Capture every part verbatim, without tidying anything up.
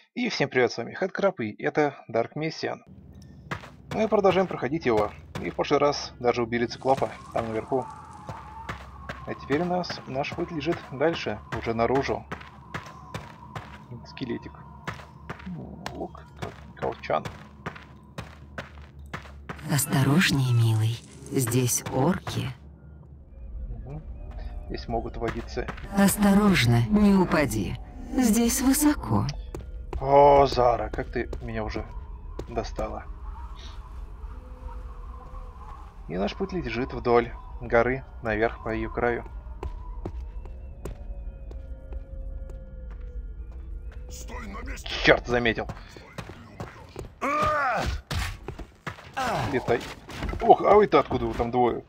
И всем привет, с вами Хэдкраб, и это Dark Messian. Мы продолжаем проходить его. И в прошлый раз даже убили циклопа там наверху. А теперь у нас наш путь лежит дальше, уже наружу. Скелетик. Лук, колчан. Осторожнее, милый. Здесь орки. Угу. Здесь могут водиться. Осторожно, не упади. Здесь высоко. О, Зара, как ты меня уже достала. И наш путь лежит вдоль горы, наверх по ее краю. Стой на месте. Черт, заметил. Летай. Ох, а вы-то откуда вы там двое?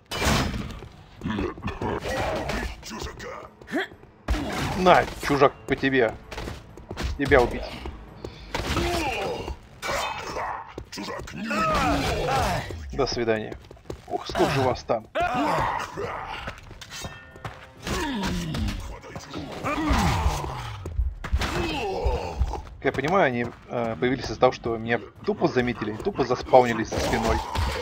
Чужака. На, чужак, по тебе. Тебя убить. Чужак, не выйди. До свидания. Ух, сколько же вас там. Как я понимаю, они э, появились из-за того, что меня тупо заметили, тупо заспаунились со спиной.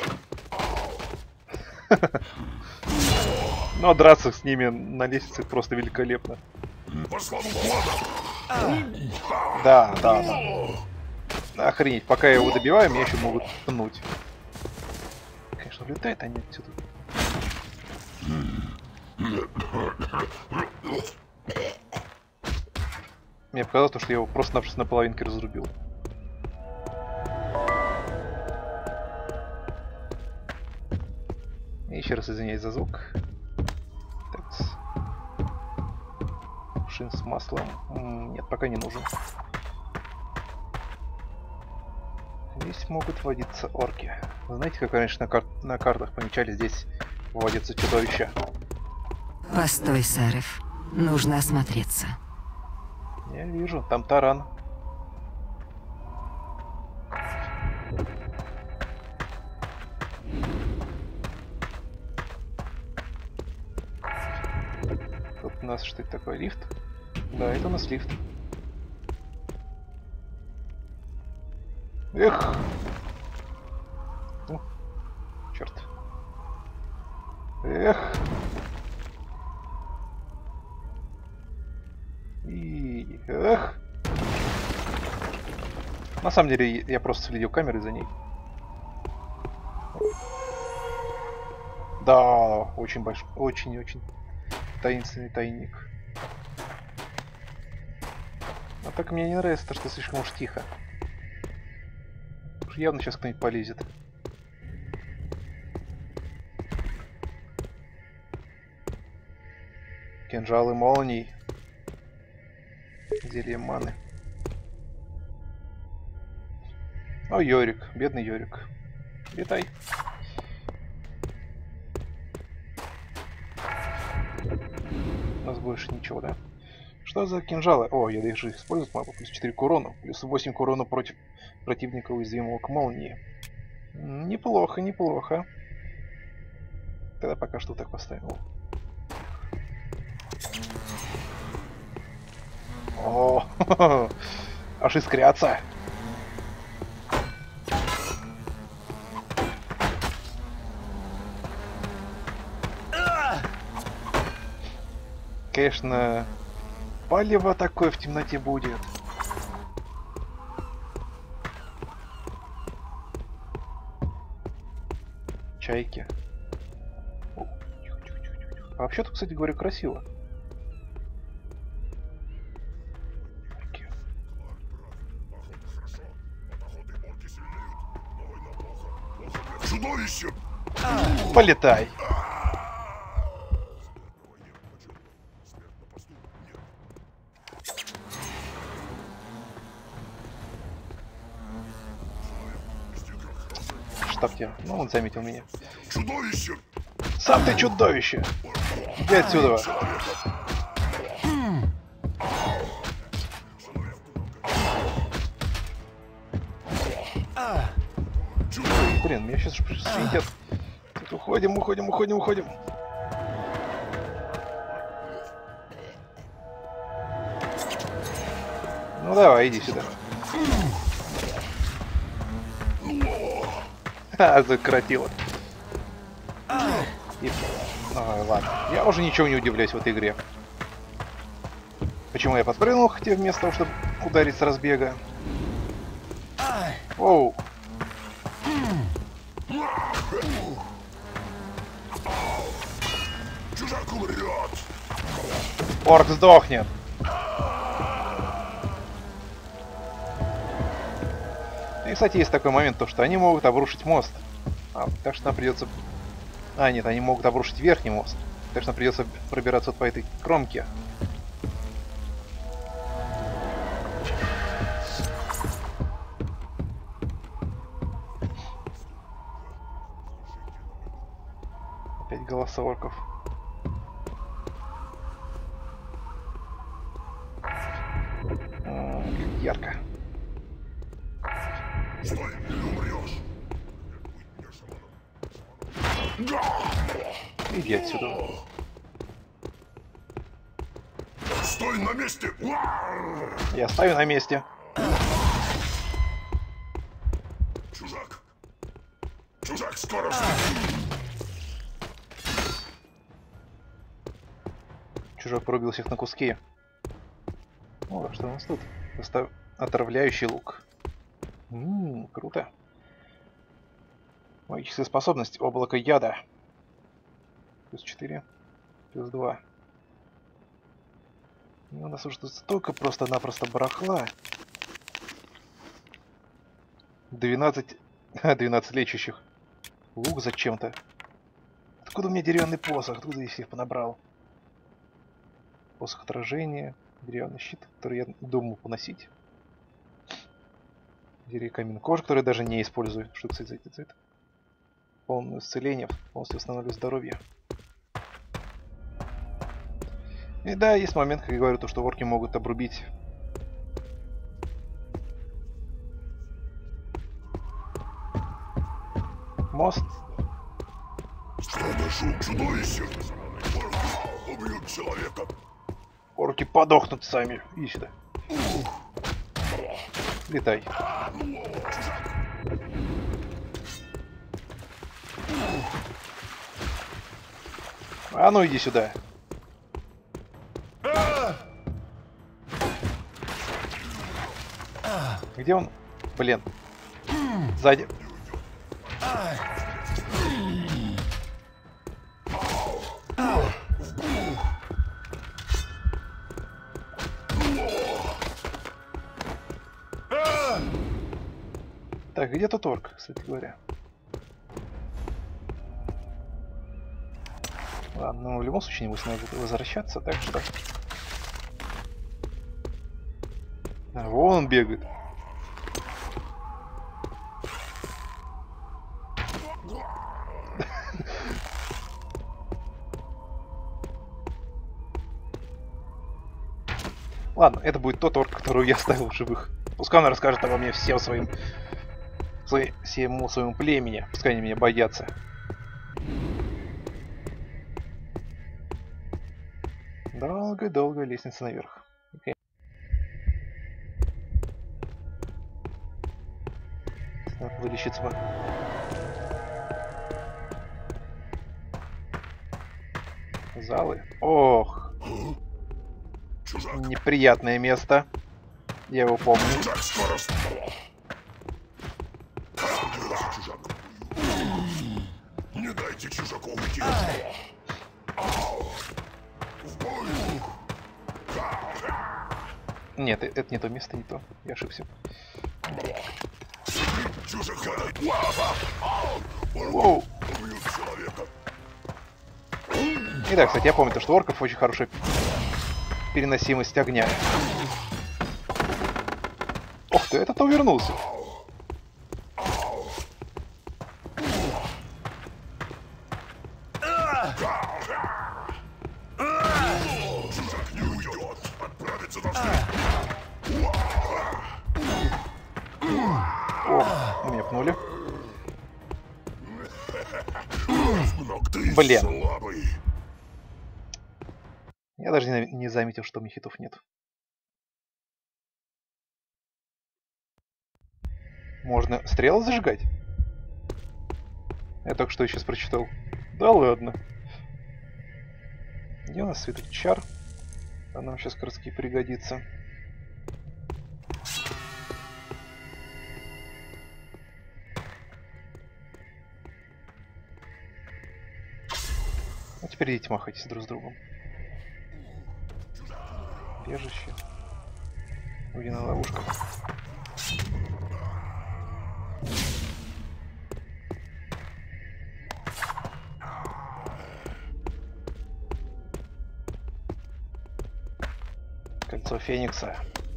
Но драться с ними на лестнице просто великолепно. По славу плана. Да, да, да. Охренеть, пока я его добиваю, меня еще могут пнуть. Конечно, улетают они отсюда. Мне показалось, что я его просто-напросто на половинке разрубил. И еще раз извиняюсь за звук. Так. Шин с маслом. М-м, нет, пока не нужен. Здесь могут водиться орки. Знаете, как раньше на, кар на картах помечали, здесь водятся чудовища. Постой, Сарев. Нужно осмотреться. Я вижу, там таран. Тут у нас что это такое, лифт? Да, это у нас лифт. Эх! Ну, черт. Эх! И... Эх! На самом деле, я просто следил камерой за ней. Да, очень большой, очень-очень таинственный тайник. А так мне не нравится то, что слишком уж тихо. Уж явно сейчас кто-нибудь полезет. Кинжалы молний. Зелье маны. О, Йорик, бедный Йорик. Летай. У нас больше ничего, да? Что за кинжалы? О, я даже использовать могу. Плюс четыре к урону. Плюс восемь к урону против противника, уязвимого к молнии. Неплохо, неплохо. Тогда пока что так поставил. О, аж искрятся. Конечно, палево такое в темноте будет. Чайки. О, тихо, тихо, тихо, тихо. А вообще-то, кстати говоря, красиво. Чудовище. Полетай. Штаб тебя. Ну, он заметил меня. Чудовище. Сам ты чудовище! Иди отсюда! Блин, меня сейчас светят. Уходим, уходим, уходим, уходим. Ну давай, иди сюда. Ха, закоротило. И... Ой, ладно. Я уже ничего не удивляюсь в этой игре. Почему я подпрыгнул, хотя вместо того, чтобы ударить с разбега. Оу. Чужак умрет. Орк сдохнет. И, кстати, есть такой момент, то что они могут обрушить мост. А, так что нам придется... А, нет, они могут обрушить верхний мост. Так что нам придется пробираться вот по этой кромке. Опять голоса орков. М, как ярко. Стой, или умрешь. Иди отсюда. Стой на месте. Я стою на месте. Чужак. Чужак, скоро встретимся. Чужак порубил всех на куски. О, что у нас тут? Просто отравляющий лук. Ммм, круто. Магическая способность. Облако яда. Плюс четыре. Плюс два. И у нас уже тут столько просто-напросто барахла. двенадцать... двенадцать лечащих. Лук зачем-то. Откуда у меня деревянный посох? Откуда я их понабрал? Посох отражения. Деревянный щит, который я думал поносить. Дерево каменной кожи, который я даже не использую. Что это за это? За это? Полное исцеление, полностью восстанавливает здоровье. И да, есть момент, как я говорю, то, что орки могут обрубить. Мост. Страдашу чудовище. Орки убьют человека. Орки подохнут сами. Иди сюда. Летай. А ну иди сюда. Где он? Блин. Сзади. Так, где тут орк, кстати говоря? Ладно, ну в любом случае не будет возвращаться, так что... А, вон он бегает. Ладно, это будет тот орк, которого я оставил в живых. Пускай он расскажет обо мне всем своим... Свои, всему своему племени. Пускай они меня боятся. Долгая-долгая лестница наверх. Okay. Надо вылечиться бы. Залы. Ох. Чужак. Неприятное место. Я его помню. Чужак, скоро. Чужак. Не дайте чужаку уйти. В бой. Нет, это не то место, не то. Я ошибся. Чужака. Воу. Убьют человека. И да, кстати, я помню, то, что у орков очень хорошая переносимость огня. Ох ты, этот увернулся. Чужак не уйдет. Отправиться должны. О, меня пнули. Много ты Блин. слабый. Я даже не, не заметил, что у меня хитов нет. Можно стрелы зажигать? Я только что сейчас прочитал. Да ладно. Где у нас свиток чар? А нам сейчас краски пригодится. А теперь идите махайтесь друг с другом. Бежище. Увидена ловушка. Кольцо Феникса.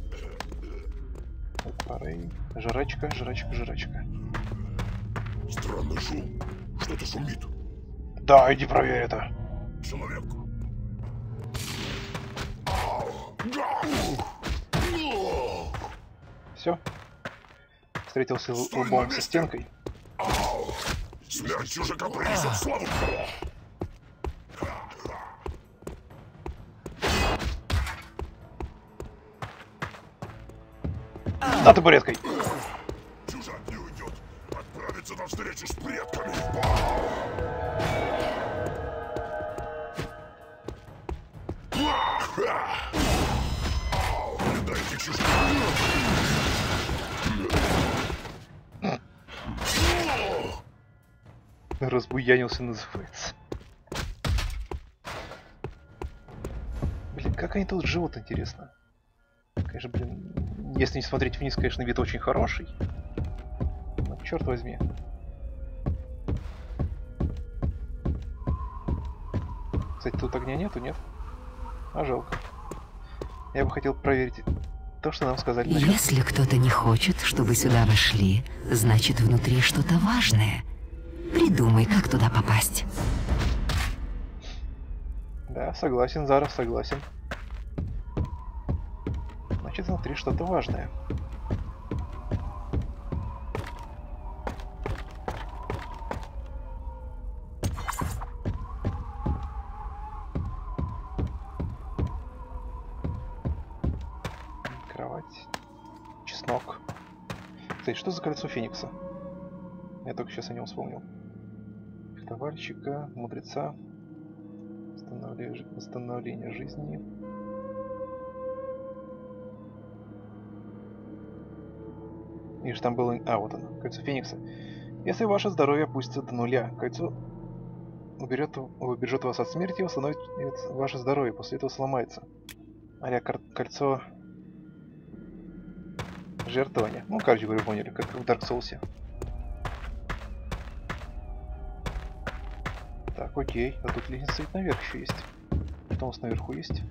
Парей. Жрачка, жрачка, жрачка. Странный шум. Что-то шумит. Да, иди проверь это. Человек. Все. Встретился лбом со стенкой. Смерть чужака принесет славу. На табуреткой. Чужак не уйдет. Отправится на встречу с предками. Не дайте чужаку. Разбуянился, называется. Блин, как они тут живут, интересно. Конечно, блин, если не смотреть вниз, конечно, вид очень хороший. Но черт возьми. Кстати, тут огня нету, нет? А жалко. Я бы хотел проверить то, что нам сказали. Если кто-то не хочет, чтобы сюда вошли, значит, внутри что-то важное. Придумай, как туда попасть. Да, согласен, Зара, согласен. Значит, внутри что-то важное. Кровать. Чеснок. Кстати, что за кольцо Феникса? Я только сейчас о нем вспомнил. Фехтовальщика, мудреца. Восстановление, восстановление жизни. Видишь, там было... А, вот оно. Кольцо Феникса. Если ваше здоровье опустится до нуля, кольцо уберет, убережет вас от смерти и восстановит ваше здоровье. После этого сломается. А кольцо... жертвования. Ну, короче говоря, поняли, как в Dark Souls. Так, окей. А тут лестница стоит наверх еще есть. Что у нас наверху есть?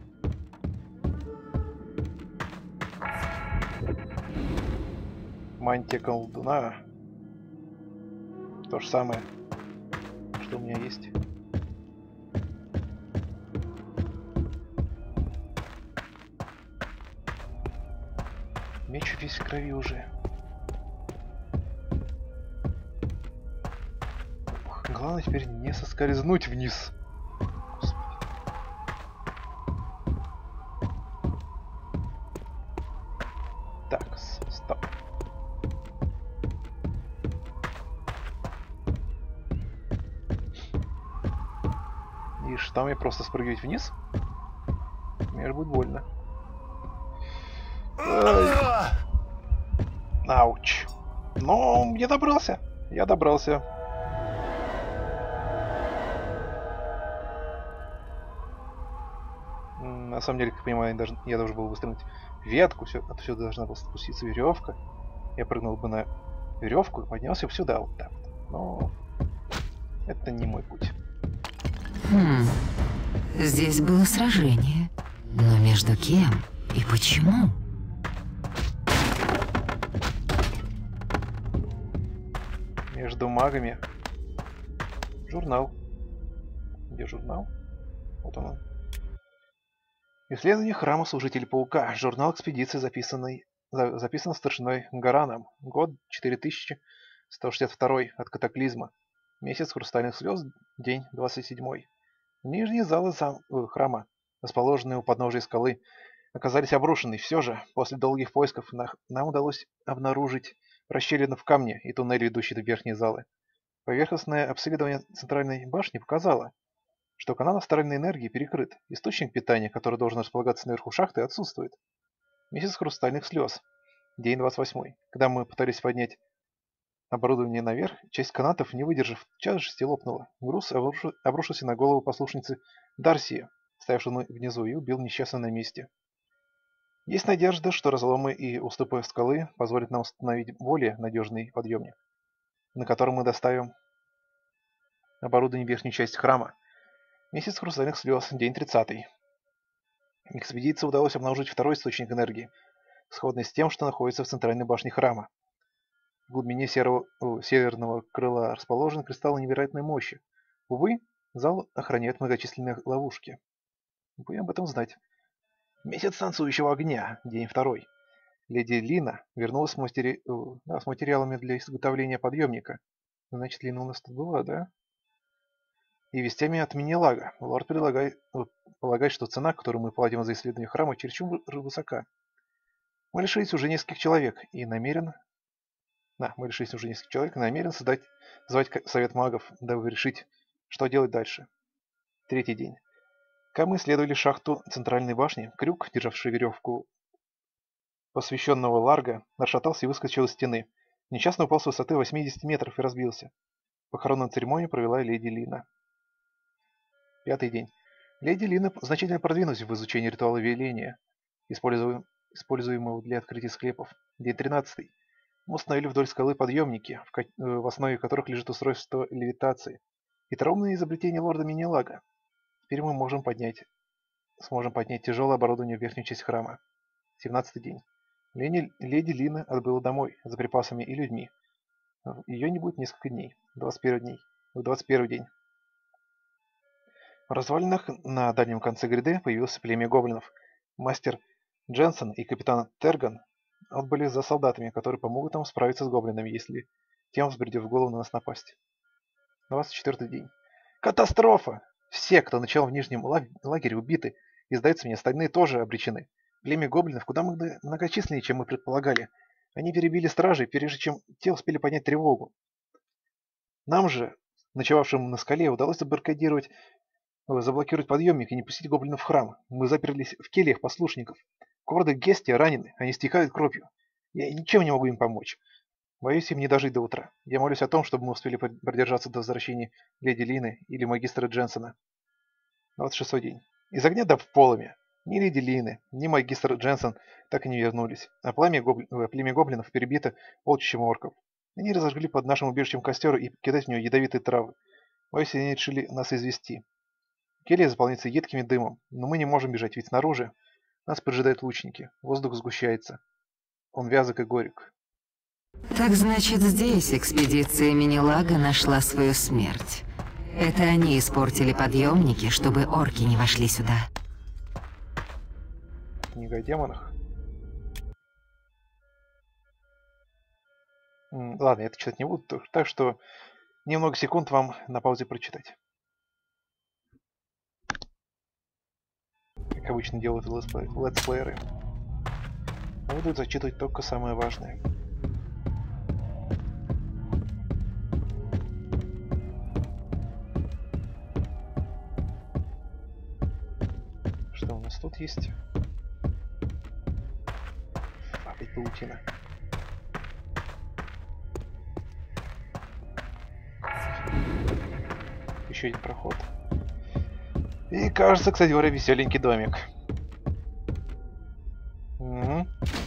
Мантия колдуна. То же самое, что у меня есть. Меч весь в крови уже. Ух, главное теперь не соскользнуть вниз. Господи. Так, стоп. Видишь, там я просто спрыгивать вниз. Мне же будет больно. Ай. Ауч. Но я добрался. Я добрался. На самом деле, как я понимаю, я должен, я должен был выстроить ветку. Все, отсюда должна была спуститься веревка. Я прыгнул бы на веревку и поднялся бы сюда. Вот так вот. Но это не мой путь. Хм. Здесь было сражение. Но между кем и почему? Между магами. Журнал. Где журнал? Вот он. Исследование храма Служителей Паука. Журнал экспедиции, записанный, за, записан старшиной Гараном. Год четыре тысячи сто шестьдесят два от катаклизма. Месяц хрустальных слез. День двадцать седьмой. Нижние залы зам... э, храма, расположенные у подножия скалы, оказались обрушены. Все же, после долгих поисков, на... нам удалось обнаружить расщелины в камне и туннели, идущие в верхние залы. Поверхностное обследование центральной башни показало, что канал астральной энергии перекрыт. Источник питания, который должен располагаться наверху шахты, отсутствует. Месяц хрустальных слез. День двадцать восьмой. Когда мы пытались поднять оборудование наверх, часть канатов, не выдержав тяжести, лопнула. Груз обруш... обрушился на голову послушницы Дарсии, стоявшей внизу, и убил несчастную на месте. Есть надежда, что разломы и уступы скалы позволят нам установить более надежный подъемник, на котором мы доставим оборудование в верхнюю часть храма. Месяц хрустальных слез. День тридцатый. Экспедиции удалось обнаружить второй источник энергии, сходный с тем, что находится в центральной башне храма. В глубине серого, о, северного крыла расположен кристалл невероятной мощи. Увы, зал охраняет многочисленные ловушки. Будем об этом знать. Месяц танцующего огня. День второй. Леди Лина вернулась с, матери... о, да, с материалами для изготовления подъемника. Значит, Лина у нас тут была, да? И вестями от Минилага. Лорд предлагает, о, полагает, что цена, которую мы платим за исследование храма, чересчур высока. Мы лишились уже нескольких человек и намерен... Да, мы решились уже несколько человек и намерен создать, звать совет магов, дабы решить, что делать дальше. Третий день. Когда мы исследовали шахту центральной башни, крюк, державший веревку посвященного Ларга, расшатался и выскочил из стены. Несчастно упал с высоты восьмидесяти метров и разбился. Похоронную церемонию провела леди Лина. Пятый день. Леди Лина значительно продвинулась в изучении ритуала веления, используем, используемого для открытия склепов. День тринадцатый. Мы установили вдоль скалы подъемники, в, ко в основе которых лежит устройство левитации. Хитроумное изобретение лорда Минилага. Теперь мы можем поднять, сможем поднять тяжелое оборудование в верхнюю часть храма. семнадцатый день. Лени, леди Лина отбыла домой за припасами и людьми. Ее не будет несколько дней. двадцать первый дней. двадцать первый день. В развалинах на дальнем конце гряды появился племя гоблинов. Мастер Дженсен и капитан Терган отбыли за солдатами, которые помогут нам справиться с гоблинами, если тем взбредет в голову на нас напасть. двадцать четвёртый день. Катастрофа! Все, кто начал в нижнем лагере, убиты, и, сдается мне, остальные тоже обречены. Племя гоблинов куда многочисленнее, чем мы предполагали. Они перебили стражей, прежде чем те успели поднять тревогу. Нам же, ночевавшим на скале, удалось забаррикадировать, заблокировать подъемник и не пустить гоблинов в храм. Мы заперлись в кельях послушников. Корды Гестия ранены, они стекают кровью. Я ничем не могу им помочь. Боюсь им не дожить до утра. Я молюсь о том, чтобы мы успели продержаться до возвращения леди Лины или магистра Дженсена. двадцать шестой день. Из огня до полыми. Ни леди Лины, ни магистр Дженсен так и не вернулись, а пламя гобли... племя гоблинов перебито полчищем орков. Они разожгли под нашим убежищем костер и кидать в него ядовитые травы. Боюсь, они решили нас извести. Келья заполняется едким дымом, но мы не можем бежать, ведь снаружи нас поджидают лучники. Воздух сгущается. Он вязок и горек. Так значит, здесь экспедиция Минилага нашла свою смерть. Это они испортили подъемники, чтобы орки не вошли сюда. Книга о демонах. Ладно, я это читать не буду, так что немного секунд вам на паузе прочитать. Как обычно делают летсплееры. Буду зачитывать только самое важное. Что у нас тут есть? Опять паутина. Еще один проход. И кажется, кстати говоря, веселенький домик. Угу.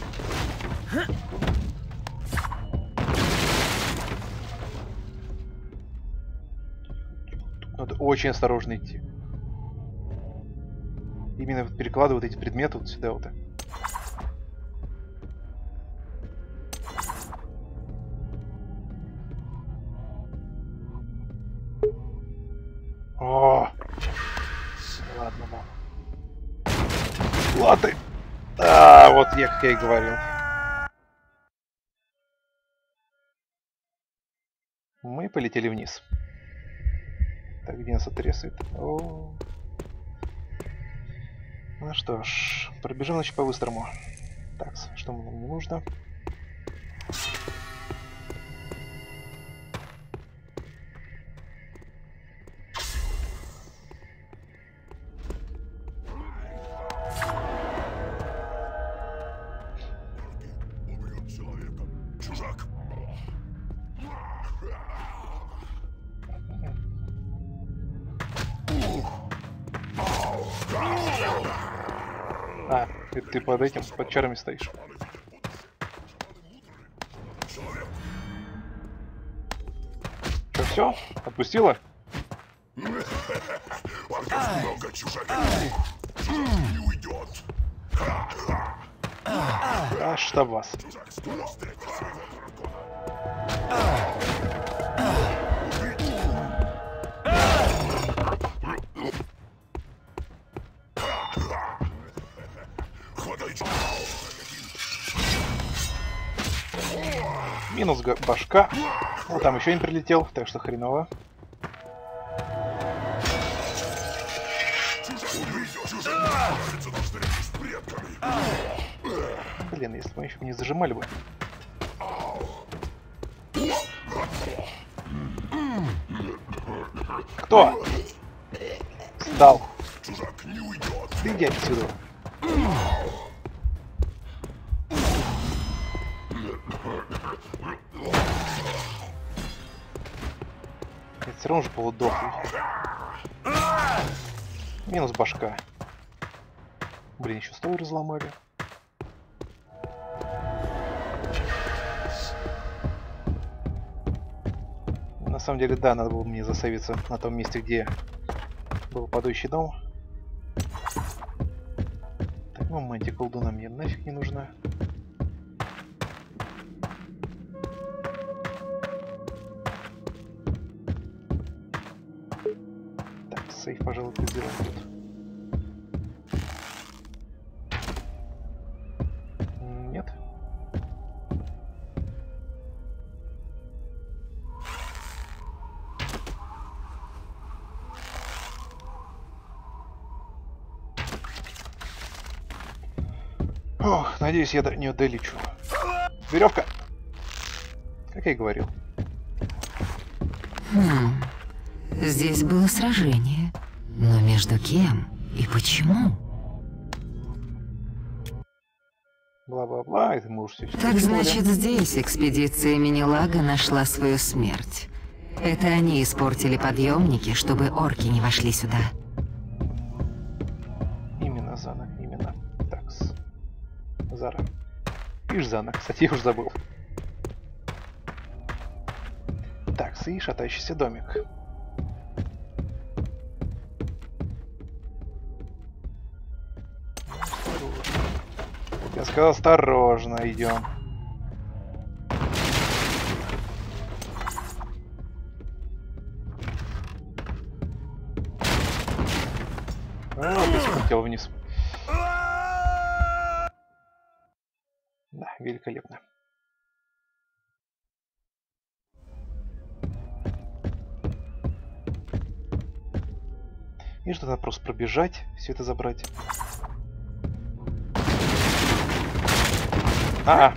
Надо очень осторожно идти. Именно перекладывают эти предметы вот сюда вот. О! Ладно, мам. Ладно. А, вот я, как я и говорил. Мы полетели вниз. Так, где нас отрезает? О. Ну что ж, пробежим, значит, по-быстрому. Так, что нам не нужно? чужак. А, ты, ты под этим, под чарами стоишь. Что, все? Отпустила? Пока много чужака. Чужак не уйдет. А, штаб вас. Чужак скоро встретит своего Минус башка. Ну, там еще один прилетел, так что хреново. Блин, если бы мы еще не зажимали бы. Кто? Сдал. Ты иди отсюда. Нет, все равно же полудохлый. Минус башка. Блин, еще стол разломали. На самом деле, да, надо было мне засейвиться на том месте, где был падающий дом. Так, ну, мантия колдуна мне нафиг не нужна. Так, сейф, пожалуй, сделаем тут. Нет. Ох, надеюсь, я до- не долечу. Веревка! Как я и говорил. Хм. Здесь было сражение. Но между кем и почему? Бла-бла-бла, это мы уж все Так значит, здесь экспедиция Минилага нашла свою смерть. Это они испортили подъемники, чтобы орки не вошли сюда. Именно Зана, именно. Такс. Зара. Ишь, Зана, кстати, я уже забыл. Такс, и шатающийся домик. Я сказал, осторожно идем. О, опять полетел вниз. Да, великолепно. И что надо просто пробежать, все это забрать. А, -а.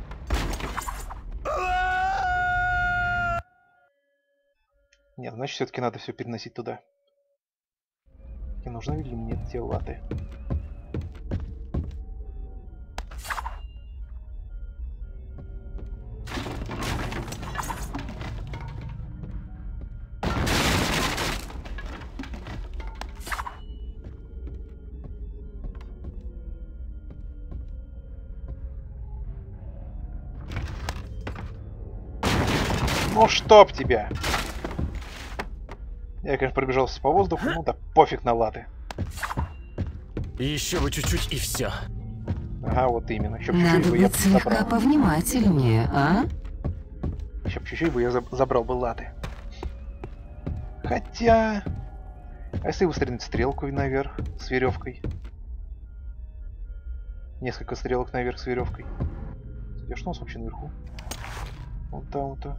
Нет, значит, все-таки надо все переносить туда. И нужны ли мне те латы? Ну чтоб тебя! Я, конечно, пробежался по воздуху, ну да пофиг на латы. Еще бы чуть-чуть и все. Ага, вот именно. Еще Надо чуть-чуть бы я быть слегка забрал. повнимательнее, а? Еще чуть-чуть бы я забрал бы латы. Хотя... А если выстрелить стрелку наверх с веревкой? Несколько стрелок наверх с веревкой. А что у нас вообще наверху? Вот там-то.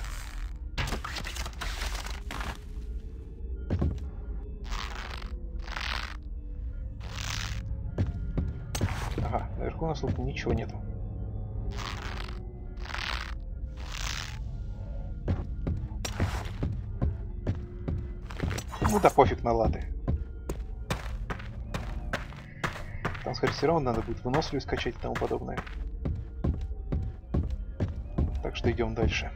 Ага, наверху у нас тут ничего нету. Ну да пофиг на латы. Там, скорее, все равно надо будет выносливость скачать и тому подобное. Так что идем дальше.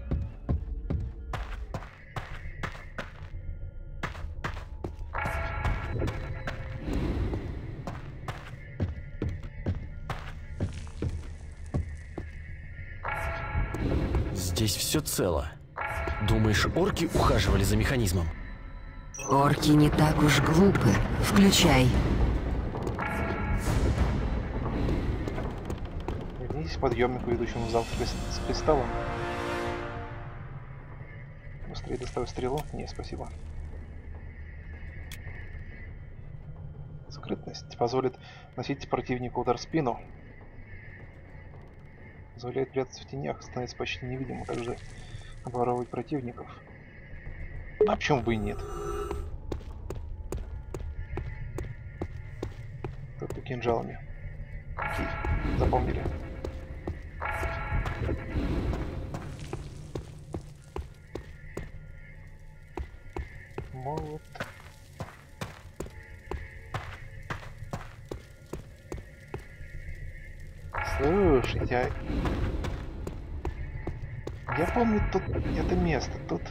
Здесь все цело. Думаешь, орки ухаживали за механизмом? Орки не так уж глупы. Включай. Вернитесь к подъемнику, ведущему в зал с кристаллом. Быстрее доставь стрелу? Не, спасибо. Скрытность позволит носить противнику удар в спину. Позволяет прятаться в тенях, становится почти невидимым, также обворовывать противников. А почему бы и нет? Только кинжалами. Окей, запомнили. Молот. Слушайте, а... я помню тут это место, тут...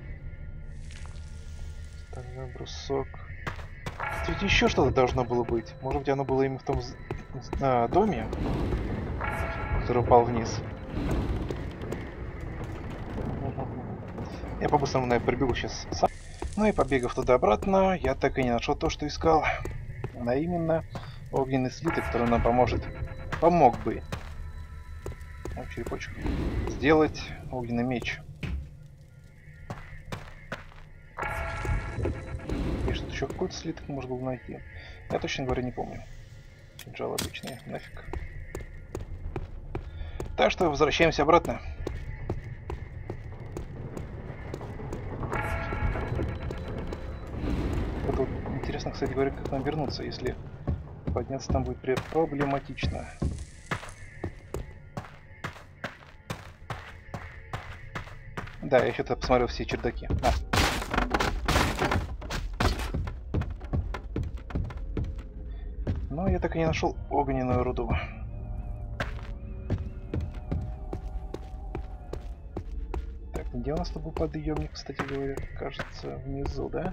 Стальной брусок. Тут ведь еще что-то должно было быть. Может быть, оно было именно в том а, доме, который упал вниз. Я по-быстрому, наверное, прибегу сейчас сам. Ну и побегав туда-обратно, я так и не нашел то, что искал. А именно огненный слиток, который нам поможет. Помог бы. О, черепочек. Сделать огненный меч. И что-то еще какой-то слиток можно было найти. Я точно говоря не помню. Кинжал обычный, нафиг. Так что возвращаемся обратно. Это вот интересно, кстати говоря, как нам вернуться, если подняться там будет проблематично. Да, я что-то посмотрел все чердаки. А. Но я так и не нашел огненную руду. Так, где у нас тут был подъемник, кстати говоря? Кажется, внизу, да?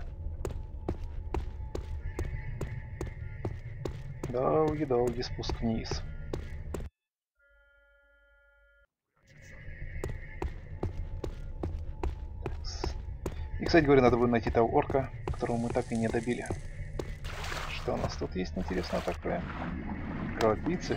Долги-долги спуск вниз. И, кстати говоря, надо будет найти того орка, которого мы так и не добили. Что у нас тут есть интересного такое? Кровопийцы.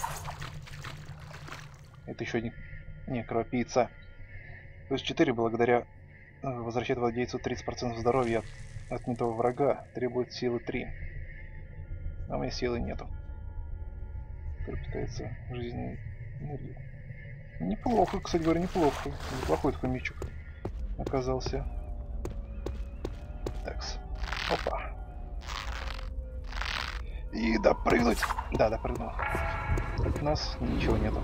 Это еще не... Не, кровопийца. Плюс четыре благодаря возвращает владельцу тридцать процентов здоровья от отнятого врага. Требует силы три. А у меня силы нету. Который питается жизненной энергией. Неплохо, кстати говоря, неплохо. Неплохой такой мечик оказался. Такс. Опа. И допрыгнуть. Да, допрыгнул. У нас ничего нету.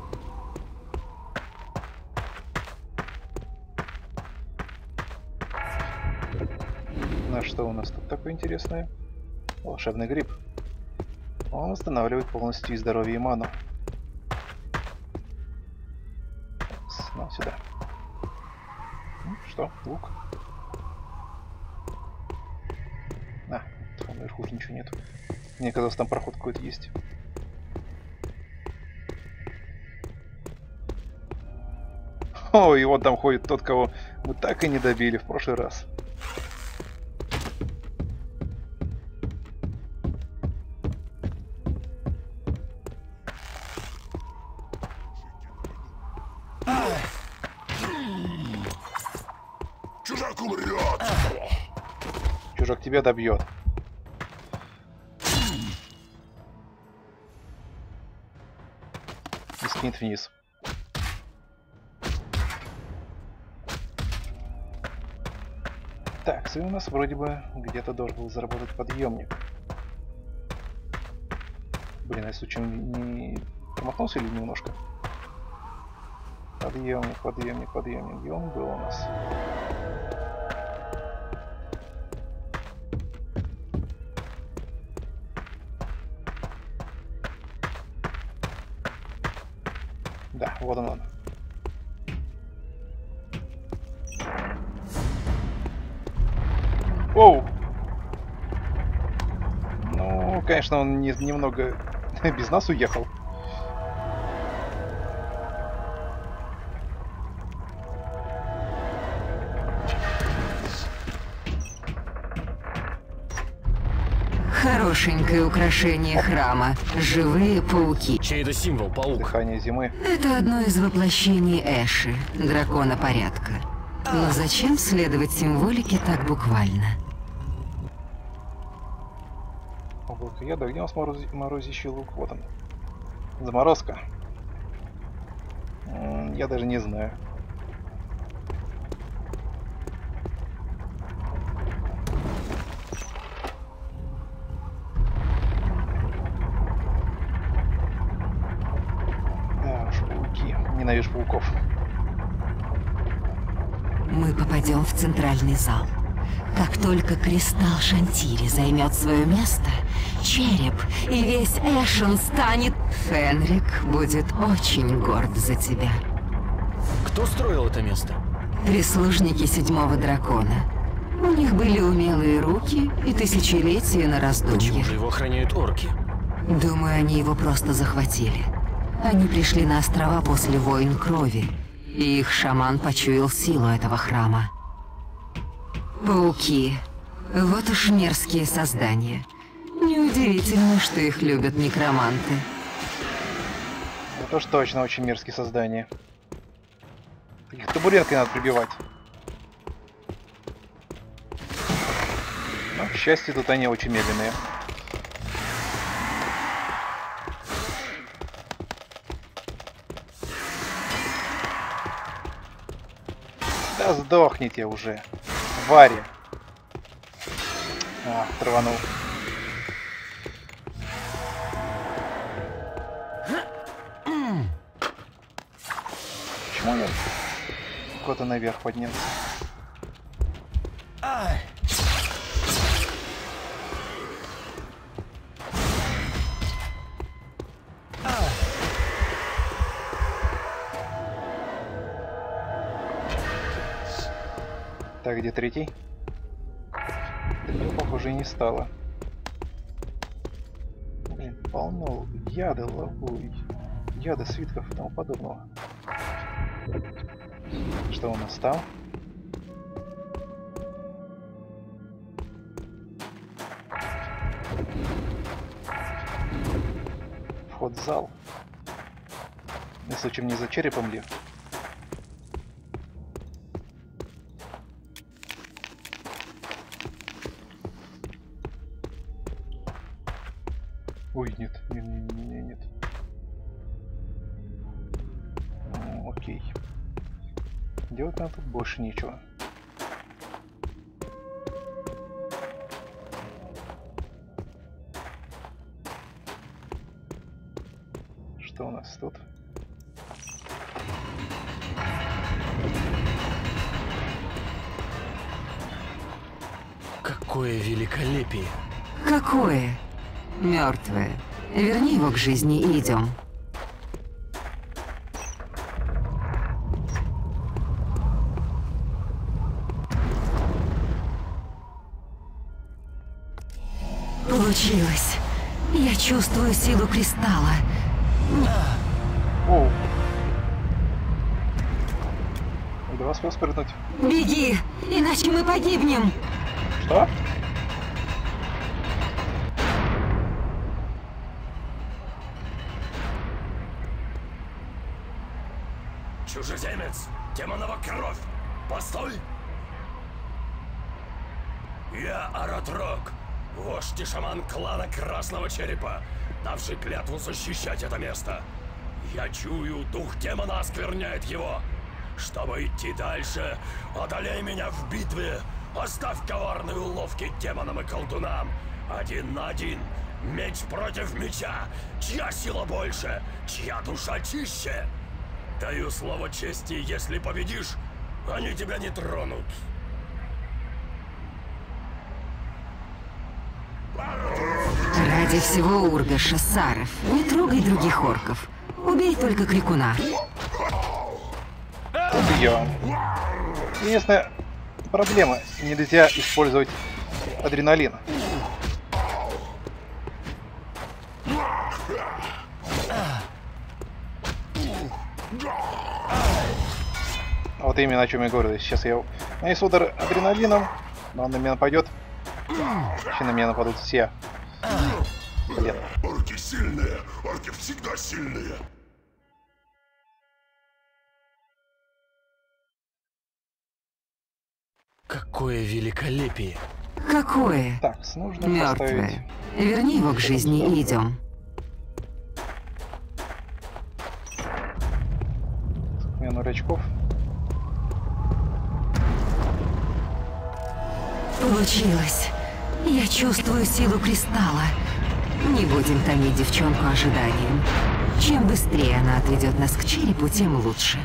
Ну что у нас тут такое интересное? Волшебный гриб. Он восстанавливает полностью и здоровье, и ману. Такс, ну, сюда. Ну, что? Лук. А, там наверху уже ничего нет. Мне казалось, там проход какой-то есть. О, и вот там ходит тот, кого мы так и не добили в прошлый раз. Чужак умрет! Чужак тебя добьет. И скинет вниз. Так, и у нас вроде бы где-то должен был заработать подъемник. Блин, а я случайно не промахнулся или немножко? Подъемник, подъемник, подъемник. Где он был у нас? Да, вот он он. Оу! Ну, конечно, он не, немного без нас уехал. Хорошенькое украшение храма. Живые пауки. Чей это символ, паук? Дыхание зимы. Это одно из воплощений Эши, дракона порядка. Но зачем следовать символике так буквально? Облако яда. Где у нас морози... морозящий лук? Вот он. Заморозка. М, Я даже не знаю. Да уж, пауки. Ненавижу пауков. Мы попадем в центральный зал. Как только кристалл Шантири займет свое место, череп и весь Эшен станет... Фенрик будет очень горд за тебя. Кто строил это место? Прислужники седьмого дракона. У них были умелые руки и тысячелетия на раздумье. Почему же его охраняют орки? Думаю, они его просто захватили. Они пришли на острова после войн крови, и их шаман почуял силу этого храма. Пауки. Вот уж мерзкие создания. Неудивительно, что их любят некроманты. Это уж точно очень мерзкие создания. Их табуреткой надо прибивать. Но, к счастью, тут они очень медленные. Да сдохните уже, твари. А, траванул. Почему я куда-то наверх поднялся? Так, где третий? Третьего, похоже, и не стало. Блин, полно яда, лаву, яда, свитков и тому подобного. Что у нас там? Вход в зал. Не случаем не за черепом ли? Ой, нет, не, не, не, не, нет. Ну, окей. Делать нам тут больше нечего. Что у нас тут? Какое великолепие! Какое? Мертвое. Верни его к жизни и идем. Получилось. Я чувствую силу кристалла. Оу. Едва успел спрыгнуть. Беги, иначе мы погибнем. Что? Чужеземец! Демонова кровь! Постой! Я Аратрок, вождь и шаман клана Красного Черепа, давший клятву защищать это место. Я чую, дух демона оскверняет его. Чтобы идти дальше, одолей меня в битве. Оставь коварные уловки демонам и колдунам. Один на один. Меч против меча. Чья сила больше? Чья душа чище? Даю слово чести, если победишь, они тебя не тронут. Ради всего Ургаша, Саров, не трогай других орков. Убей только крикуна. Убьем. Единственная проблема. Нельзя использовать адреналин. Вот именно о чем я говорю. Сейчас я нанесу удар адреналином, но он на меня нападет. Вообще на меня нападут все. Блин. Орки сильные, орки всегда сильные. Какое великолепие. Какое? Так, нужно Мертвое. поставить... Верни его к жизни и идем. Смену рачков. Получилось. Я чувствую силу кристалла. Не будем томить девчонку ожиданием. Чем быстрее она отведет нас к черепу, тем лучше.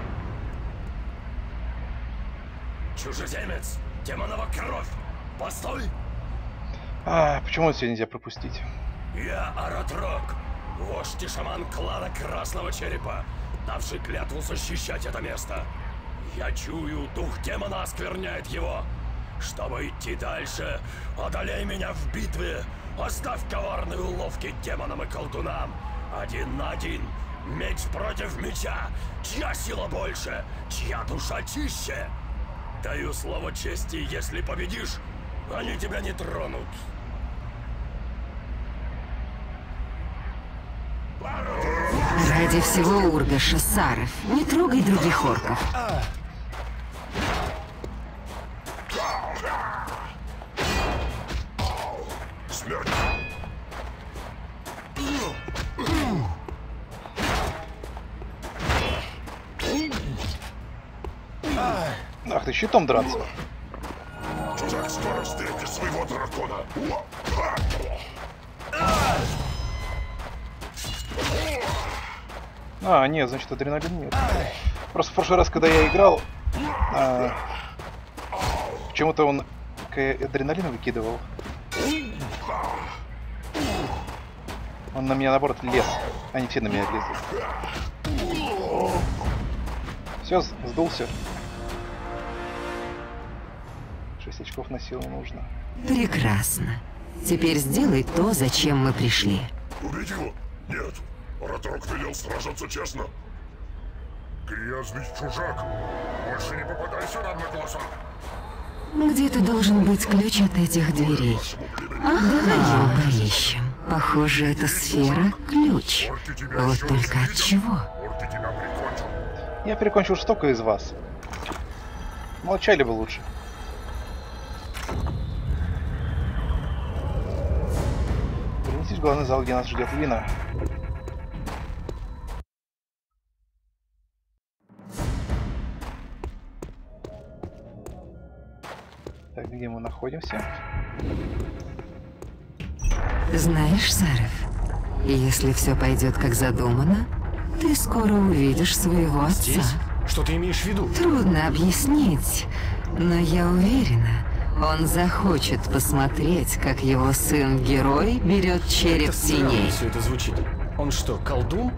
Чужеземец, демонова кровь, постой! А, почему это все нельзя пропустить? Я Аратрок, вождь и шаман клана Красного Черепа, давший клятву защищать это место. Я чую, дух демона оскверняет его. Чтобы идти дальше, одолей меня в битве. Оставь коварные уловки демонам и колдунам. Один на один, меч против меча. Чья сила больше, чья душа чище? Даю слово чести, если победишь, они тебя не тронут. Ради всего Ургаша, Саров, не трогай других орков. Смерть. Ах ты, щитом драться. Чужак, скоро встретишь своего дракона. А, нет, значит адреналин нет. Просто в прошлый раз, когда я играл, а, почему-то он адреналин выкидывал. Он на меня наоборот лез. Они все на меня лезли. Все, сдулся. шесть очков на силу нужно. Прекрасно. Теперь сделай то, зачем мы пришли. Убить его? Нет. Аратрок велел сражаться честно. Грязный чужак. Больше не попадайся нам на глаза. Где-то должен быть ключ от этих дверей. Давай его поищем. Похоже, эта сфера — ключ. Вот только от чего? Орки тебя прикончат. Я прикончил столько из вас. Молчали бы лучше. Вернитесь в главный зал, где нас ждет Лина. Так, где мы находимся? Знаешь, Саров, если все пойдет как задумано, ты скоро увидишь своего отца. Здесь? Что ты имеешь в виду? Трудно объяснить, но я уверена, он захочет посмотреть, как его сын-герой берет череп Как-то странно теней. все это звучит. Он что, колдун?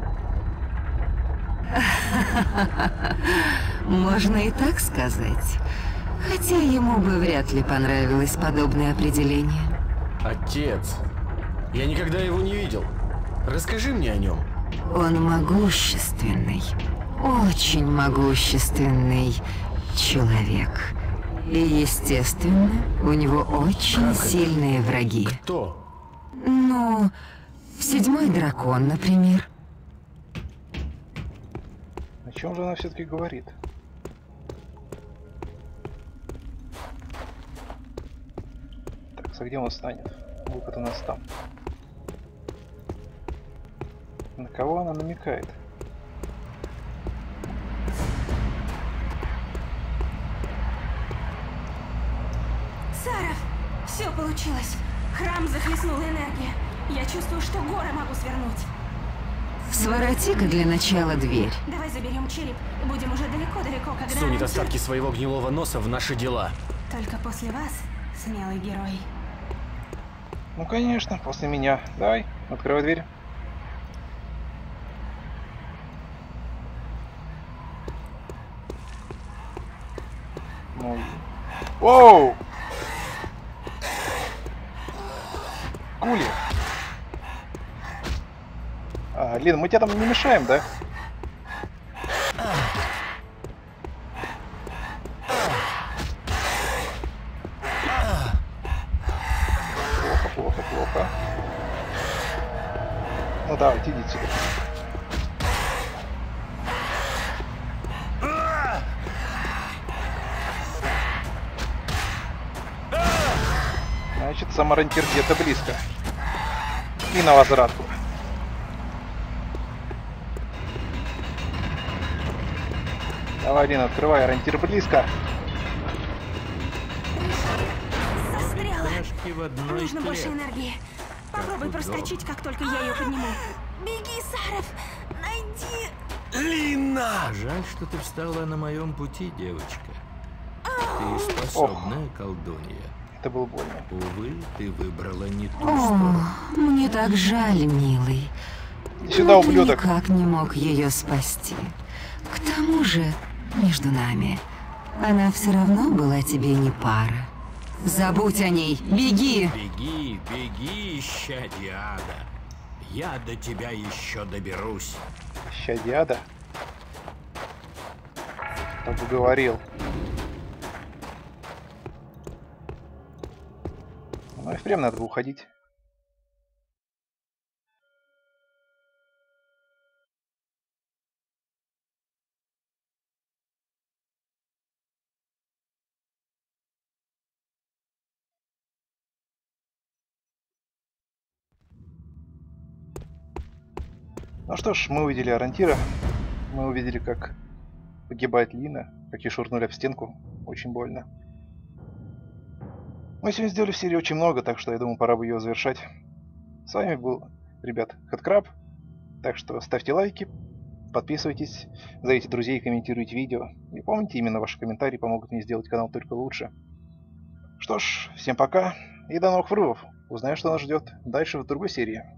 Можно и так сказать. Хотя ему бы вряд ли понравилось подобное определение. Отец. Я никогда его не видел. Расскажи мне о нем. Он могущественный, очень могущественный человек. И, естественно, у него очень Как это? сильные враги. Кто? Ну, седьмой дракон, например. О чем же она все-таки говорит? Так, а где он станет? Выход у нас там. На кого она намекает? Саров, все получилось. Храм захлестнула энергия. Я чувствую, что горы могу свернуть. Свороти-ка для начала дверь. Давай заберем череп и будем уже далеко-далеко, когда... Сунет остатки своего гнилого носа в наши дела. Только после вас, смелый герой. Ну конечно, после меня. Давай, открывай дверь. Ну. Оу! Скули. А, Лин, мы тебе там не мешаем, да? Плохо, плохо, плохо. Ну давайте, идите сюда. Значит, сам ориентир где-то близко. И на возвратку. Давай, Лин, открывай, ориентир близко. Застряла. Пташки в одной Нужно больше клетке. энергии. Попробуй удобно. проскочить, как только я ее подниму. Беги, Саров! Найди! Лина! Жаль, что ты встала на моем пути, девочка. Ты способная колдунья. Это было больно. Увы, ты выбрала не ту О, сторону. мне так жаль, милый. Иди сюда, Но ты ублюдок. никак не мог ее спасти. К тому же, между нами, она все равно была тебе не пара. Забудь о ней, беги! Беги, беги, исчадье ада. Я до тебя еще доберусь. Щадиада. Кто бы говорил. Ну и впрямь надо бы уходить. Ну что ж, мы увидели ориентира. Мы увидели, как погибает Лина, как ее швырнули об стенку. Очень больно. Мы сегодня сделали в серии очень много, так что я думаю, пора бы ее завершать. С вами был, ребят, Хэдкраб. Так что ставьте лайки, подписывайтесь, зовите друзей, комментируйте видео. И помните, именно ваши комментарии помогут мне сделать канал только лучше. Что ж, всем пока и до новых врывов. Узнаем, что нас ждет дальше в другой серии.